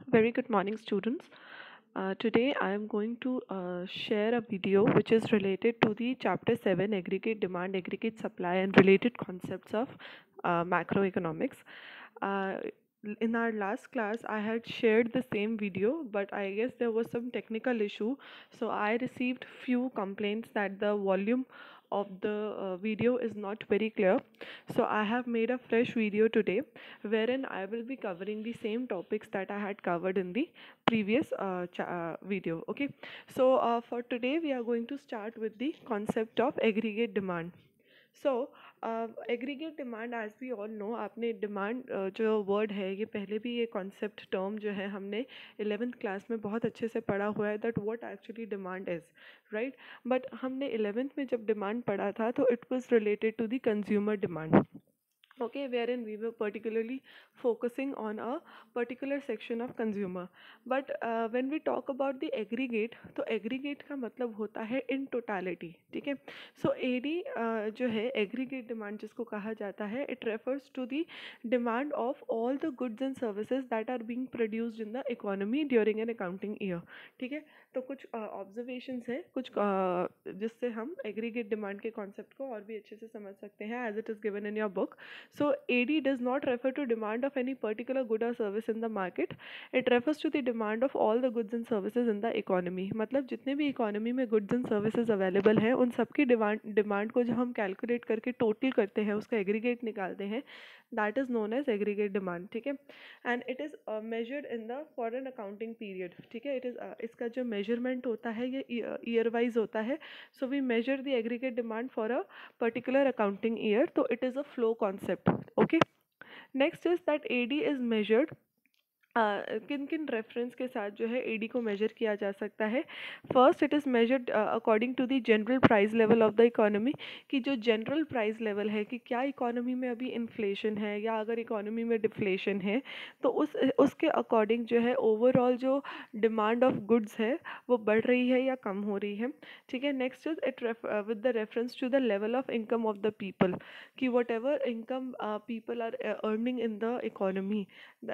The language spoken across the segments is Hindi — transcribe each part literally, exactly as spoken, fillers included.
Very good morning, students. Uh, today I am going to uh, share a video which is related to the chapter seven aggregate demand, aggregate supply, and related concepts of uh, macroeconomics. Uh, in our last class, I had shared the same video, but I guess there was some technical issue. So I received few complaints that the volume of the uh, video is not very clear. So I have made a fresh video today wherein I will be covering the same topics that I had covered in the previous uh, cha- uh, video. Okay, so uh, for today we are going to start with the concept of aggregate demand. So aggregate demand as we all know आपने डिमांड जो वर्ड है ये पहले भी ये कॉन्सेप्ट टर्म जो है हमने इलेवेंथ क्लास में बहुत अच्छे से पढ़ा हुआ है that what actually demand is right but हमने इलेवेंथ में जब डिमांड पढ़ा था तो it was related to the consumer demand okay wherein we were particularly focusing on a particular section of consumer but uh, when we talk about the aggregate तो aggregate का मतलब होता है in totality ठीक है so A D uh, जो है aggregate demand जिसको कहा जाता है it refers to the demand of all the goods and services that are being produced in the economy during an accounting year ठीक है तो कुछ ऑब्जर्वेशंस uh, है कुछ uh, जिससे हम एग्रीगेट डिमांड के कॉन्सेप्ट को और भी अच्छे से समझ सकते हैं as it is given in your book So A D does not refer to demand of any particular good or service in the market. It refers to the demand of all the goods and services in the economy. मतलब जितने भी इकोनॉमी में goods and services अवेलेबल हैं उन सबकी डिमांड डिमांड को जब हम कैलकुलेट करके टोटल करते हैं उसका एग्रीगेट निकालते हैं that is known as aggregate demand ठीक है and it is measured in the foreign accounting period ठीक है इट इज़ इसका जो मेजरमेंट होता है ये ईयर वाइज होता है so we measure the aggregate demand for a particular accounting year so it is a flow concept okay next is that A D is measured किन किन रेफरेंस के साथ जो है एडी को मेजर किया जा सकता है first it is measured according to the general price level of the economy कि जो जनरल प्राइस लेवल है कि क्या इकोनॉमी में अभी इन्फ्लेशन है या अगर इकोनॉमी में डिफ्लेशन है तो उस उसके अकॉर्डिंग जो है ओवरऑल जो डिमांड ऑफ गुड्स है वो बढ़ रही है या कम हो रही है ठीक है next is it with the reference to the level of income of the people कि whatever income people are earning in the economy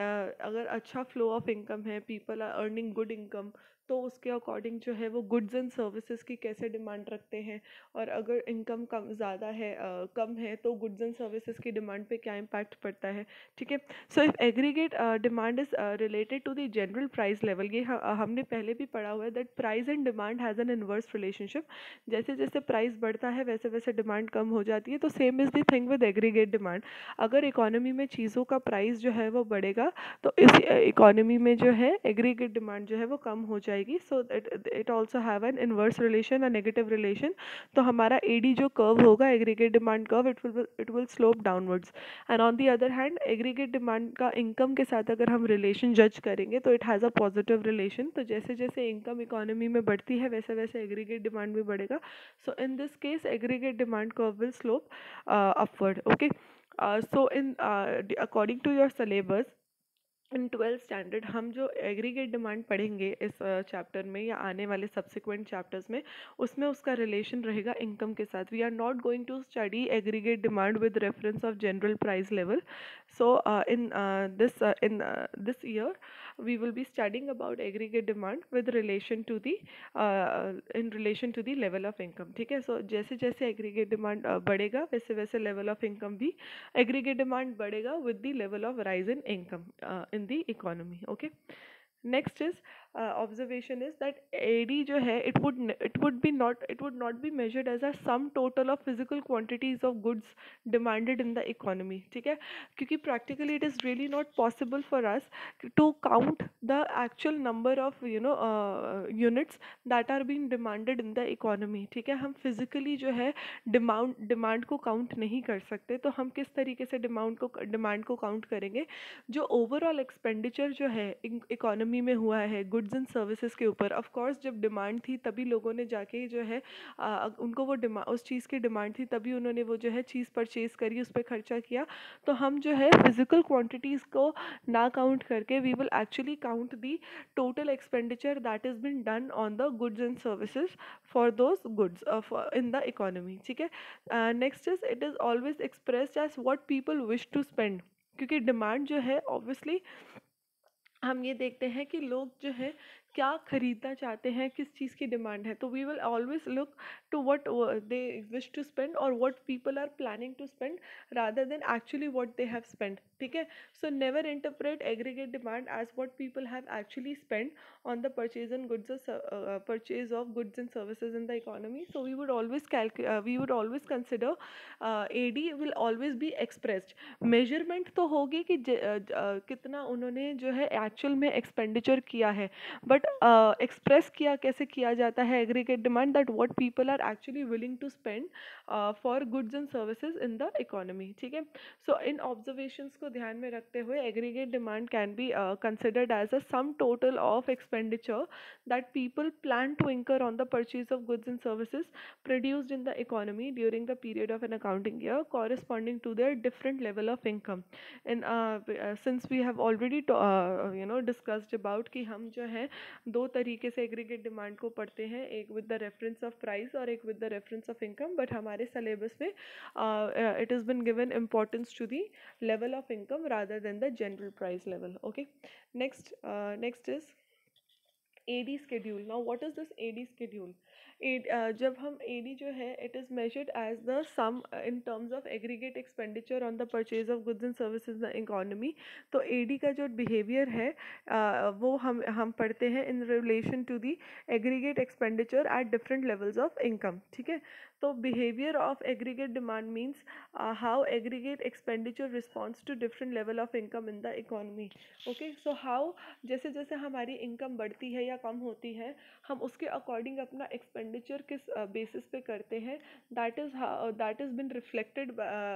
अगर अच्छा फ्लो ऑफ इनकम है people are earning good income तो उसके अकॉर्डिंग जो है वो गुड्स एंड सर्विसेज की कैसे डिमांड रखते हैं और अगर इनकम कम ज़्यादा है uh, कम है तो गुड्स एंड सर्विसेज की डिमांड पे क्या इम्पैक्ट पड़ता है ठीक है so if aggregate demand is related to the general price level ये uh, हमने पहले भी पढ़ा हुआ है that price and demand has an inverse relationship जैसे जैसे प्राइस बढ़ता है वैसे वैसे डिमांड कम हो जाती है तो same is the thing with aggregate demand अगर इकोनॉमी में चीज़ों का प्राइस जो है वो बढ़ेगा तो इस इकोनॉमी में जो है एग्रीगेट डिमांड जो है वो कम हो जाएगी so it also have an inverse relation a negative relation तो हमारा एडी जो कर्व होगा aggregate demand curve it will it will slope downwards and on the other hand aggregate demand का इनकम के साथ अगर हम रिलेशन जज करेंगे तो it has a positive relation तो जैसे जैसे इनकम इकोनॉमी में बढ़ती है वैसे वैसे एग्रीगेट डिमांड भी बढ़ेगा so in this case aggregate demand curve will slope upward okay so in according to your syllabus in twelfth standard हम जो एग्रीगेट डिमांड पढ़ेंगे इस चैप्टर में या आने वाले सब्सिक्वेंट चैप्टर्स में उसमें उसका रिलेशन रहेगा इनकम के साथ we are not going to study aggregate demand with reference of general price level so in this in this year we will be studying about aggregate demand with relation to the uh, in relation to the level of income ठीक है so जैसे जैसे aggregate demand uh, बढ़ेगा वैसे वैसे level of income भी aggregate demand बढ़ेगा with the level of rise in income uh, in the economy okay next is uh, observation is that A D जो है it would n- it would be not it would not be measured as a sum total of physical quantities of goods demanded in the economy ठीक है क्योंकि practically it is really not possible for us to count the actual number of you know uh, units that are being demanded in the economy ठीक है हम physically जो है डिमांड डिमांड को काउंट नहीं कर सकते तो हम किस तरीके से डिमांड को डिमांड को काउंट करेंगे जो ओवरऑल एक्सपेंडिचर जो है इकोनॉमी में हुआ है गुड्स एंड सर्विसेज के ऊपर ऑफ कोर्स जब डिमांड थी तभी लोगों ने जाके जो है आ, उनको वो डिमा उस चीज़ की डिमांड थी तभी उन्होंने वो जो है चीज़ परचेज करी उस पर खर्चा किया तो हम जो है फिजिकल क्वांटिटीज़ को ना काउंट करके we will actually count the total expenditure that is been done on the goods and services for those goods in the economy ठीक है next is it is always expressed as what people wish to spend क्योंकि डिमांड जो है ऑब्वियसली हम ये देखते हैं कि लोग जो है क्या खरीदना चाहते हैं, किस चीज़ की डिमांड है, तो we will always look to what they wish to spend और what people are planning to spend rather than actually what they have spend. ठीक है, so never interpret aggregate demand as what people have actually spend on the purchase and goods or ser- uh, uh, purchase of goods and services in the economy. So we would always calculate, uh, we would always consider uh, A D will always be expressed. Measurement तो होगी कि ज, uh, uh, कितना उन्होंने जो है एक्चुअल में एक्सपेंडिचर किया है, बट एक्सप्रेस किया कैसे किया जाता है aggregate demand, that what people are actually willing to spend for goods and services in the economy. ठीक है, सो इन ऑब्जर्वेशंस को ध्यान में रखते हुए aggregate demand can be considered as a sum total of expenditure that people plan to incur on the purchase of goods and services produced in the economy during the period of an accounting year corresponding to their different level of income. And uh, uh, since we have already to, uh, you know discussed about कि हम जो है दो तरीके से एग्रीगेट डिमांड को पढ़ते हैं, एक with the reference of price और एक with the reference of income, but हमारे सिलेबस में it is been given importance to the level of income rather than the general price level. Okay, next uh, next is A D schedule. Now what is this A D schedule? A, D, uh, जब हम A D जो है it is measured as the sum uh, in terms of aggregate expenditure on the purchase of goods and services in the economy. तो A D का जो behavior है uh, वो हम हम पढ़ते हैं in relation to the aggregate expenditure at different levels of income. ठीक है, तो behavior of aggregate demand means uh, how aggregate expenditure responds to different level of income in the economy. Okay, so how जैसे जैसे हमारी इनकम बढ़ती है या कम होती है, हम उसके अकॉर्डिंग अपना एक्सपेंडिचर किस बेसिस पे करते हैं, that is that is been reflected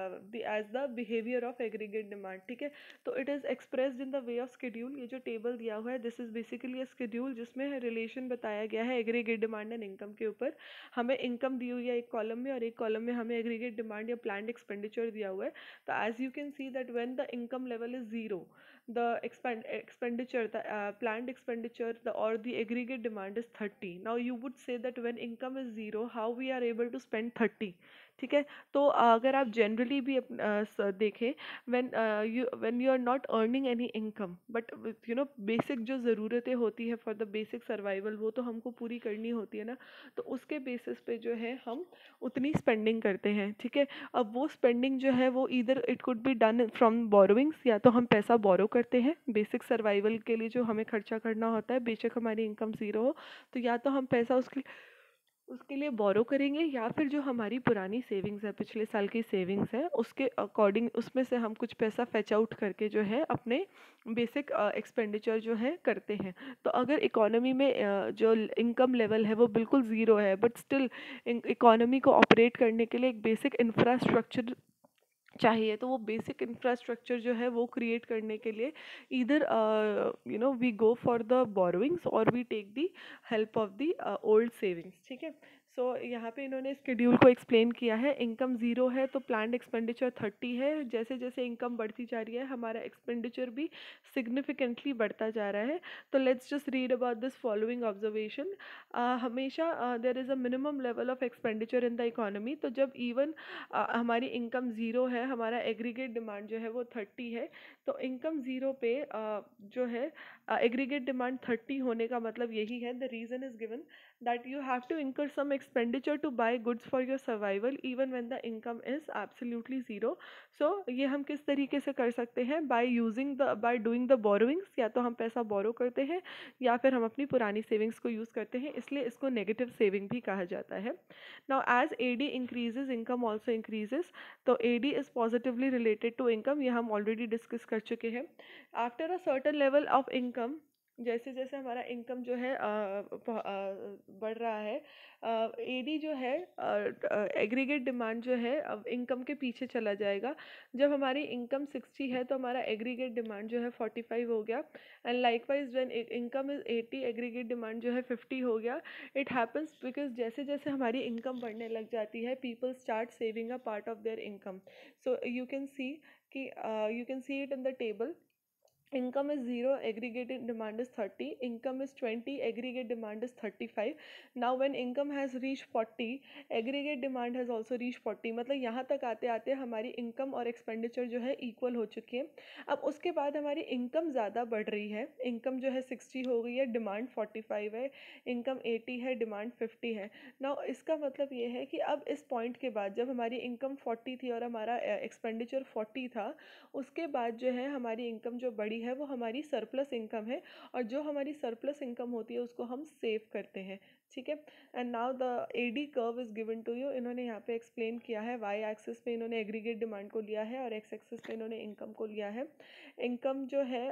as the behaviour of aggregate demand. ठीक है, तो it is expressed in the way of schedule. ये जो टेबल दिया हुआ है this is basically a schedule जिसमें रिलेशन बताया गया है एग्रीगेट डिमांड एंड इनकम के ऊपर. हमें इनकम दी हुई है एक कॉलम में और एक कॉलम में हमें एग्रीगेट डिमांड या प्लान्ड एक्सपेंडिचर दिया हुआ है. तो as you can see that when the income level is zero, the expend expenditure the uh, planned expenditure the or the aggregate demand is thirty. Now you would say that when income is zero, how we are able to spend thirty? ठीक है, तो अगर आप जनरली भी uh, देखें when uh, you when you are not earning any income but you know basic जो ज़रूरतें होती है फॉर द बेसिक सर्वाइवल वो तो हमको पूरी करनी होती है ना, तो उसके बेसिस पे जो है हम उतनी स्पेंडिंग करते हैं. ठीक है, अब वो स्पेंडिंग जो है वो इधर it could be done from borrowings, या तो हम पैसा बोरो करते हैं बेसिक सर्वाइवल के लिए जो हमें खर्चा करना होता है, बेशक हमारी इनकम ज़ीरो हो, तो या तो हम पैसा उसके उसके लिए बोरो करेंगे, या फिर जो हमारी पुरानी सेविंग्स है पिछले साल की सेविंग्स है उसके अकॉर्डिंग उसमें से हम कुछ पैसा फेच आउट करके जो है अपने बेसिक एक्सपेंडिचर जो है करते हैं. तो अगर इकोनॉमी में uh, जो इनकम लेवल है वो बिल्कुल ज़ीरो है बट स्टिल इकोनॉमी को ऑपरेट करने के लिए एक बेसिक इंफ्रास्ट्रक्चर चाहिए, तो वो बेसिक इंफ्रास्ट्रक्चर जो है वो क्रिएट करने के लिए इधर you know we go for the borrowings और we take the help of the old savings. ठीक है, सो so, यहाँ पे इन्होंने स्केड्यूल को एक्सप्लेन किया है. इनकम ज़ीरो है तो प्लान्ड एक्सपेंडिचर थर्टी है. जैसे जैसे इनकम बढ़ती जा रही है हमारा एक्सपेंडिचर भी सिग्निफिकेंटली बढ़ता जा रहा है. तो let's just read about this following observation. हमेशा there is a minimum level of expenditure in the economy. तो जब इवन uh, हमारी इनकम ज़ीरो है, हमारा एग्रीगेट डिमांड जो है वो थर्टी है, तो इनकम ज़ीरो पे uh, जो है एग्रीगेट डिमांड थर्टी होने का मतलब यही है. The reason is given that you have to incur some expenditure to buy goods for your survival even when the income is absolutely zero. So ये हम किस तरीके से कर सकते हैं, by using the by doing the borrowings, या तो हम पैसा बोरो करते हैं या फिर हम अपनी पुरानी सेविंग्स को यूज़ करते हैं, इसलिए इसको नेगेटिव सेविंग भी कहा जाता है. Now as A D increases income also increases, तो A D is positively related to income, ये हम ऑलरेडी डिस्कस कर चुके हैं. After a certain level of income, जैसे जैसे हमारा इनकम जो है बढ़ रहा है, एडी जो है एग्रीगेट डिमांड जो है अब इनकम के पीछे चला जाएगा. जब हमारी इनकम सिक्सटी है तो हमारा एग्रीगेट डिमांड जो है फोर्टी फाइव हो गया. And likewise when income is eighty aggregate demand जो है फिफ्टी हो गया. इट हैपन्स बिकॉज जैसे जैसे हमारी इनकम बढ़ने लग जाती है people start saving a part of their income. So you can see कि you can see it in the table. income is zero, aggregate demand is thirty, income is twenty, aggregate demand is thirty-five. Now when income has reached forty, aggregate demand has also reached forty. मतलब यहाँ तक आते आते हमारी income और expenditure जो है equal हो चुकी है. अब उसके बाद हमारी income ज़्यादा बढ़ रही है. income जो है sixty हो गई है, demand forty-five है, income eighty है, demand fifty है. Now इसका मतलब ये है कि अब इस point के बाद जब हमारी income forty थी और हमारा expenditure forty था, उसके बाद जो है हमारी इनकम जो बड़ी है वो हमारी सरप्लस इनकम है, और जो हमारी सरप्लस इनकम होती है उसको हम सेव करते हैं. ठीक है. And now the AD curve is given to you. इन्होंने यहाँ पे एक्सप्लेन किया है. वाई एक्सिस पे इन्होंने एग्रीगेट डिमांड को लिया है और एक्स एक्सिस पे इन्होंने इनकम को लिया है. इनकम जो है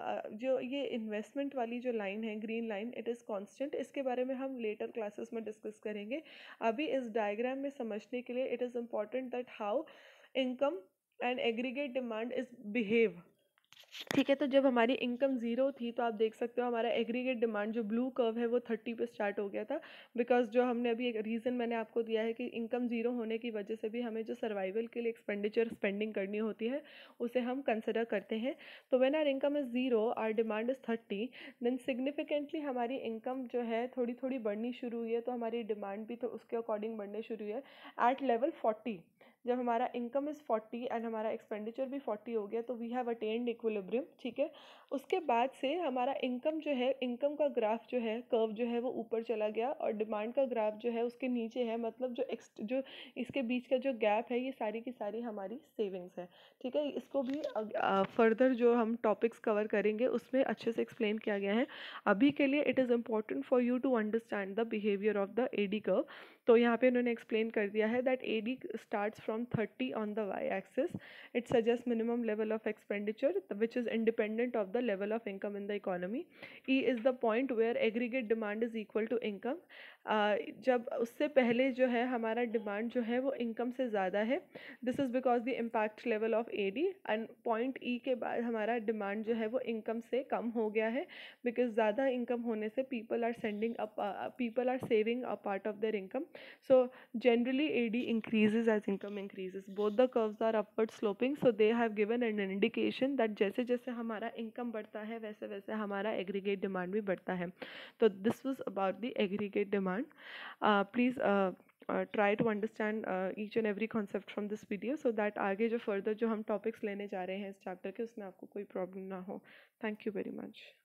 जो ये इन्वेस्टमेंट वाली जो लाइन है, green line, it is constant. इसके बारे में हम लेटर क्लासेस में डिस्कस करेंगे. अभी इस डायग्राम में समझने के लिए it is important that how income and aggregate demand is behave. ठीक है. तो जब हमारी इनकम ज़ीरो थी तो आप देख सकते हो हमारा एग्रीगेट डिमांड जो ब्लू कर्व है वो थर्टी पे स्टार्ट हो गया था, बिकॉज जो हमने अभी एक रीज़न मैंने आपको दिया है कि इनकम ज़ीरो होने की वजह से भी हमें जो सर्वाइवल के लिए एक्सपेंडिचर स्पेंडिंग करनी होती है उसे हम कंसिडर करते हैं. तो when our income is zero, our demand is thirty, then significantly हमारी इनकम जो है थोड़ी थोड़ी बढ़नी शुरू हुई है, तो हमारी डिमांड भी तो उसके अकॉर्डिंग बढ़ने शुरू हुई है. एट लेवल फोर्टी, जब हमारा इनकम इज़ फोर्टी एंड हमारा एक्सपेंडिचर भी फोर्टी हो गया, तो वी हैव अटेन्ड इक्विलिब्रियम. ठीक है. उसके बाद से हमारा इनकम जो है, इनकम का ग्राफ जो है, कर्व जो है वो ऊपर चला गया, और डिमांड का ग्राफ जो है उसके नीचे है. मतलब जो एक्स जो इसके बीच का जो गैप है ये सारी की सारी हमारी सेविंग्स है. ठीक है. इसको भी फर्दर जो हम टॉपिक्स कवर करेंगे उसमें अच्छे से एक्सप्लेन किया गया है. अभी के लिए it is important for you to understand the behaviour of the AD curve. तो यहाँ पे उन्होंने एक्सप्लेन कर दिया है that AD starts from thirty on the Y axis. It suggest minimum level of expenditure which is independent of the level of income in the economy. E is the point where aggregate demand is equal to income. जब उससे पहले जो है हमारा डिमांड जो है वो इनकम से ज़्यादा है. This is because the impact level of AD. And point E के बाद हमारा डिमांड जो है वो इनकम से कम हो गया है, बिकॉज ज़्यादा इनकम होने से people are sending up people are saving a part of their income. So generally A D increases as income increases. Both the curves are upward sloping, so they have given an indication that जैसे जैसे हमारा income बढ़ता है वैसे वैसे हमारा aggregate demand भी बढ़ता है. तो this was about the aggregate demand. Uh, please uh, uh, try to understand uh, each and every concept from this video so that आगे जो further जो हम topics लेने जा रहे हैं इस chapter के उसमें आपको कोई problem ना हो. Thank you very much.